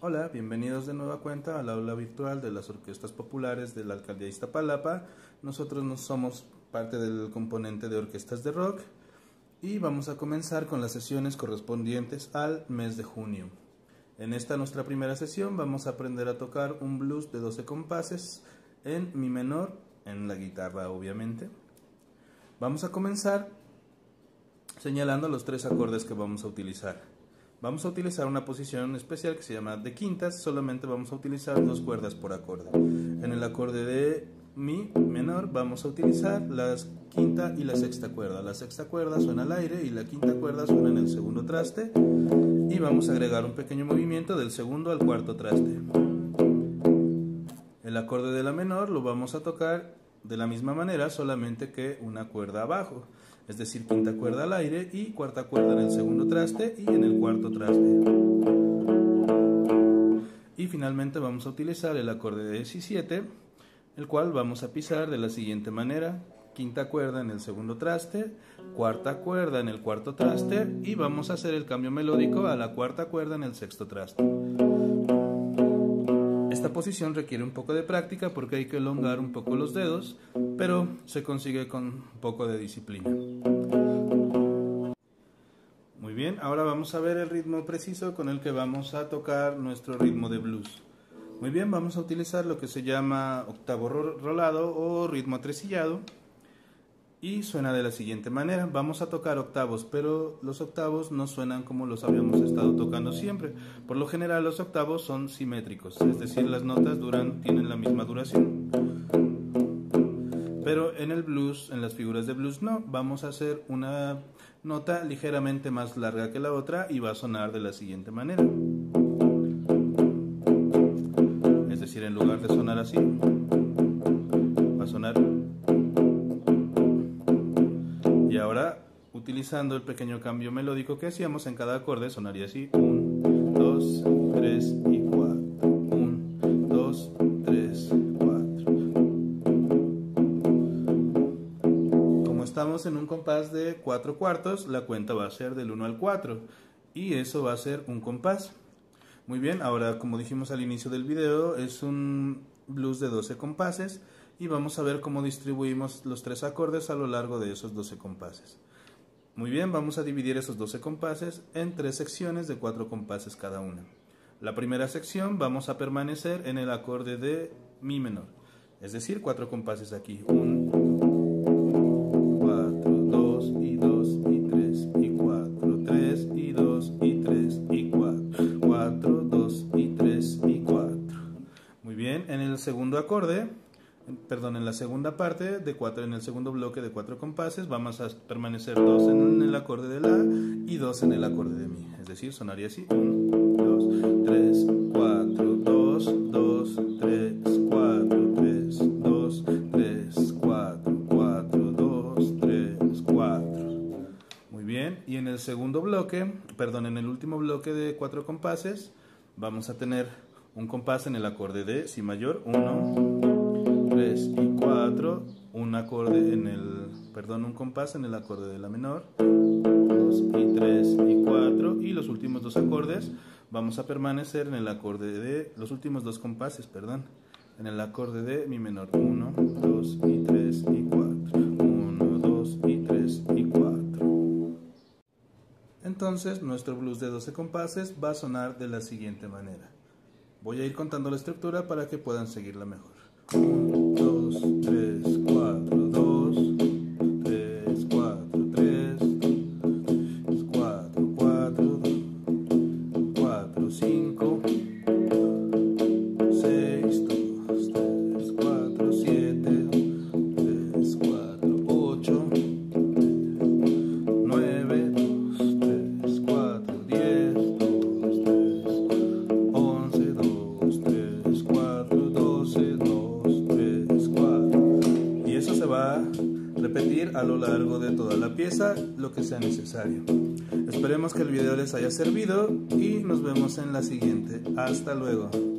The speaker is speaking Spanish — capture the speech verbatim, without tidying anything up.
Hola, bienvenidos de nueva cuenta al aula virtual de las orquestas populares de la Alcaldía de Iztapalapa. Nosotros no somos parte del componente de orquestas de rock y vamos a comenzar con las sesiones correspondientes al mes de junio. En esta nuestra primera sesión vamos a aprender a tocar un blues de doce compases en mi menor, en la guitarra obviamente. Vamos a comenzar señalando los tres acordes que vamos a utilizar. Vamos a utilizar una posición especial que se llama de quintas, solamente vamos a utilizar dos cuerdas por acorde. En el acorde de mi menor vamos a utilizar la quinta y la sexta cuerda. La sexta cuerda suena al aire y la quinta cuerda suena en el segundo traste. Y vamos a agregar un pequeño movimiento del segundo al cuarto traste. El acorde de la menor lo vamos a tocar de la misma manera, solamente que una cuerda abajo. Es decir, quinta cuerda al aire y cuarta cuerda en el segundo traste y en el cuarto traste. Y finalmente vamos a utilizar el acorde de diecisiete, el cual vamos a pisar de la siguiente manera: quinta cuerda en el segundo traste, cuarta cuerda en el cuarto traste y vamos a hacer el cambio melódico a la cuarta cuerda en el sexto traste. Esta posición requiere un poco de práctica porque hay que elongar un poco los dedos, pero se consigue con un poco de disciplina. Muy bien, ahora vamos a ver el ritmo preciso con el que vamos a tocar nuestro ritmo de blues. Muy bien, vamos a utilizar lo que se llama octavo rolado o ritmo atresillado. Y suena de la siguiente manera. Vamos a tocar octavos, pero los octavos no suenan como los habíamos estado tocando siempre. Por lo general los octavos son simétricos, es decir, las notas duran, tienen la misma duración. Pero en el blues, en las figuras de blues no, vamos a hacer una nota ligeramente más larga que la otra y va a sonar de la siguiente manera. Es decir, en lugar de sonar así, va a sonar. Y ahora, utilizando el pequeño cambio melódico que hacíamos en cada acorde, sonaría así: uno, dos, tres y cuatro. uno, dos, tres, cuatro. Como estamos en un compás de cuatro cuartos, la cuenta va a ser del uno al cuatro. Y eso va a ser un compás. Muy bien, ahora como dijimos al inicio del video, es un blues de doce compases. Y vamos a ver cómo distribuimos los tres acordes a lo largo de esos doce compases. Muy bien, vamos a dividir esos doce compases en tres secciones de cuatro compases cada una. La primera sección vamos a permanecer en el acorde de mi menor, es decir, cuatro compases aquí. uno, cuatro, dos y dos y tres y cuatro, tres y dos y tres y cuatro, cuatro, dos y tres y cuatro. Muy bien, en el segundo acorde, Perdón, en la segunda parte de cuatro, en el segundo bloque de cuatro compases, vamos a permanecer dos en el acorde de la y dos en el acorde de mi. Es decir, sonaría así: uno, dos, tres, cuatro, dos, dos, tres, cuatro, tres, dos, tres, cuatro, cuatro, dos, tres, cuatro. Muy bien, y en el segundo bloque, perdón, en el último bloque de cuatro compases, vamos a tener un compás en el acorde de si mayor, uno, tres y cuatro, un acorde en el, perdón, un compás en el acorde de la menor, dos y tres y cuatro, y los últimos dos acordes vamos a permanecer en el acorde de, los últimos dos compases, perdón, en el acorde de mi menor, uno, dos y tres y cuatro, uno, dos y tres y cuatro. Entonces nuestro blues de doce compases va a sonar de la siguiente manera. Voy a ir contando la estructura para que puedan seguirla mejor. uno, dos, tres, cuatro, dos, tres, cuatro, tres, cuatro, cuatro, cuatro, cinco, seis, dos, tres, cuatro, siete, tres, cuatro, ocho, nueve, dos, tres, cuatro, diez, dos, tres, once, dos, tres, cuatro, doce, dos, tres, cuatro. Y eso se va a repetir a lo largo de toda la pieza, lo que sea necesario. Esperemos que el video les haya servido y nos vemos en la siguiente. Hasta luego.